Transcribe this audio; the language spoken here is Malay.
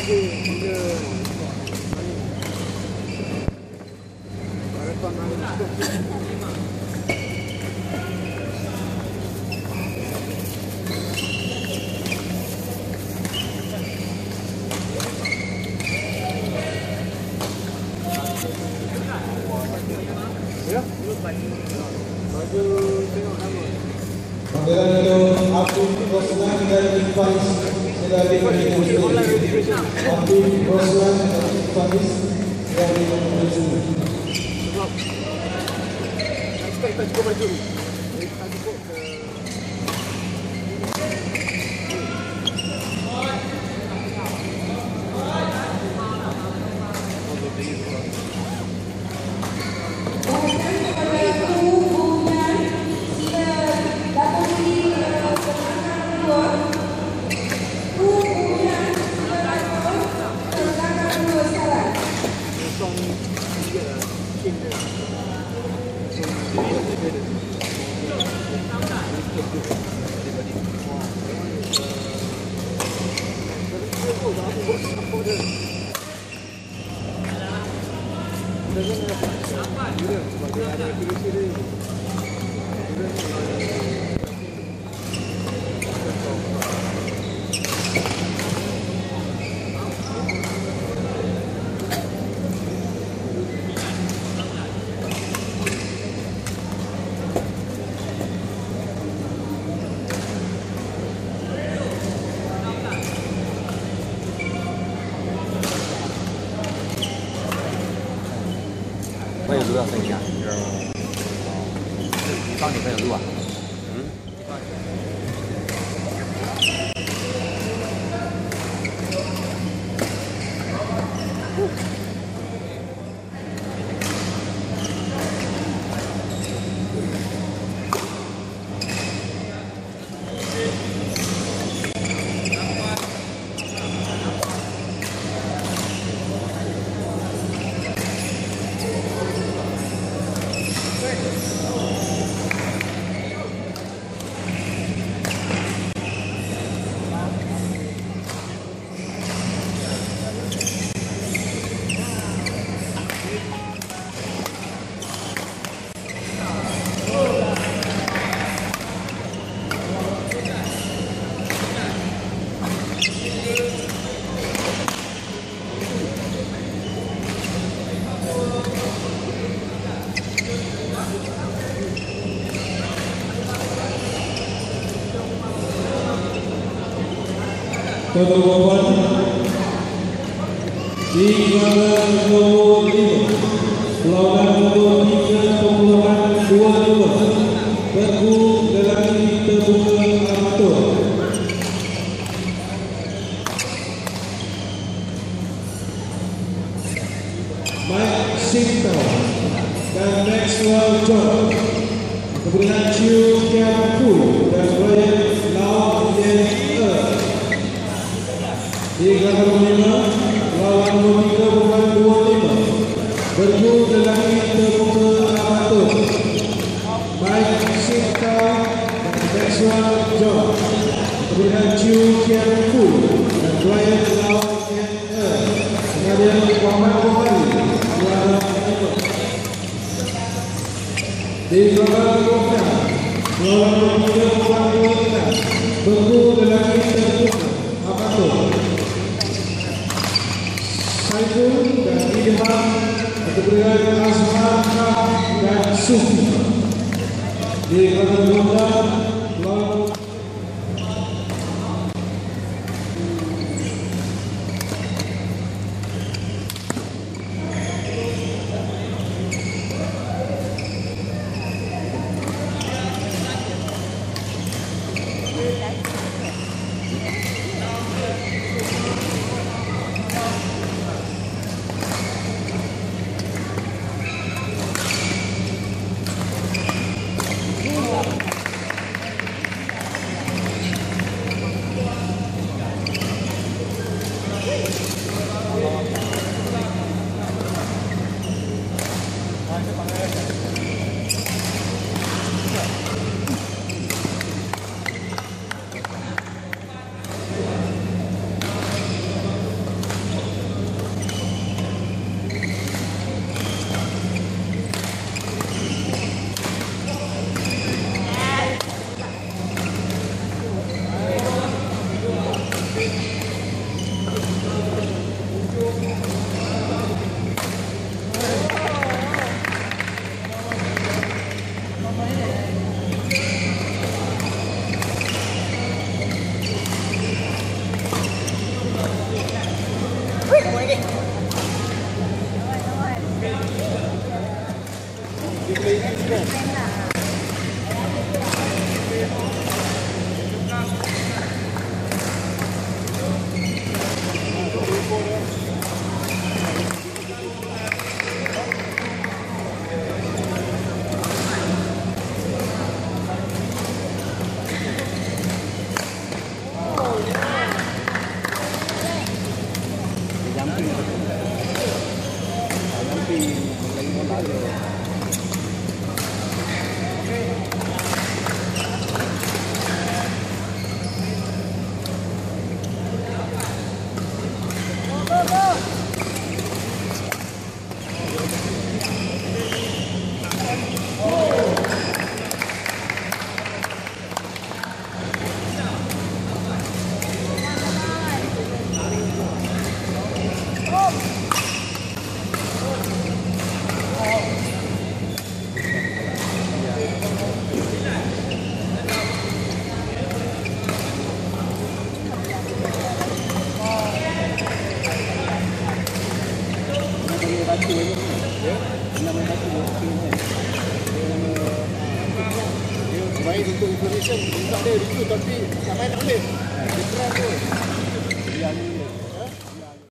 我也录要分一下，你知道吗？你放几分有录啊？ Ketua di pelanggan nomor 5, pelanggan nomor 3 pemulakan 22, Teguh lelaki terbuka amatur. Mike Sinto dan Maxwell John, kemudian Chiu Kian Fu dan Ryan Lau Yen di gelaran 5, lawan nomor 3 bukan 25, Bergu lelaki terbuka amatur, Mike Sinta dan Maxwell John, kemudian Chiu Kian Fu dan Ryan Lau Yen kemudian Muhammad Bukhari gelaran 5. Di gelaran 6, lawan nomor 3 bukan 26, Bergu lelaki terbuka amatur, Saiful dan Idham, kemudian Azhar dan Sufi. Di gelaran 12, lawan Malaysia minta dia review tapi nak main tak boleh.